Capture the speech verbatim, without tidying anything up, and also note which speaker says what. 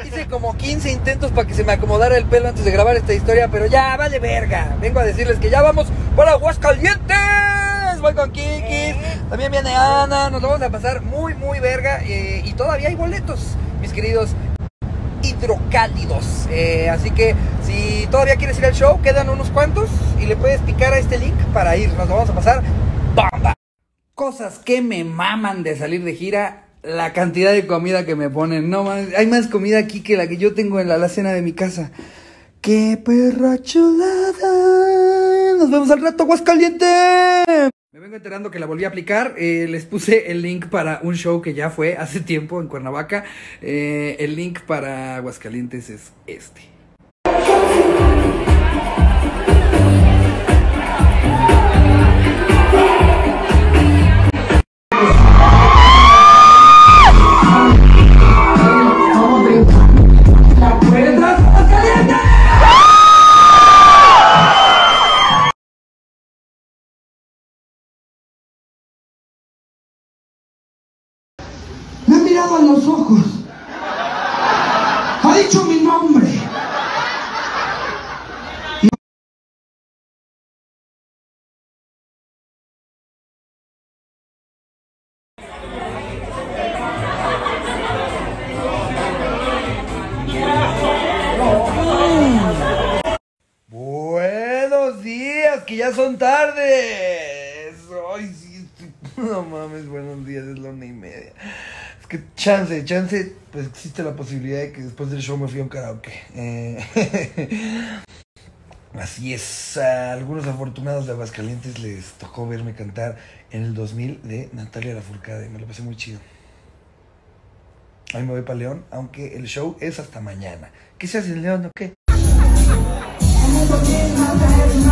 Speaker 1: Hice como quince intentos para que se me acomodara el pelo antes de grabar esta historia, pero ya, vale verga. Vengo a decirles que ya vamos para Aguascalientes. Voy con Kiki, también viene Ana, nos vamos a pasar muy, muy verga. eh, Y todavía hay boletos, mis queridos hidrocálidos. eh, Así que si todavía quieres ir al show, quedan unos cuantos y le puedes picar a este link para ir. Nos lo vamos a pasar bomba. Cosas que me maman de salir de gira. La cantidad de comida que me ponen. No más, hay más comida aquí que la que yo tengo en la alacena de mi casa. ¡Qué perra chulada! Nos vemos al rato, Aguascalientes. Me vengo enterando que la volví a aplicar. eh, Les puse el link para un show que ya fue hace tiempo en Cuernavaca. eh, El link para Aguascalientes es este.
Speaker 2: Me ha mirado a los ojos. Ha dicho mi nombre.
Speaker 1: Buenos días, que ya son tardes. Ay, sí, estoy... no mames, buenos días, es la una y media. Es que chance, chance, pues existe la posibilidad de que después del show me fui a un karaoke. Eh... Así es, a algunos afortunados de Aguascalientes les tocó verme cantar en el dos mil de Natalia Lafourcade. Me lo pasé muy chido. Hoy me voy para León, aunque el show es hasta mañana. ¿Qué se hace en León o qué?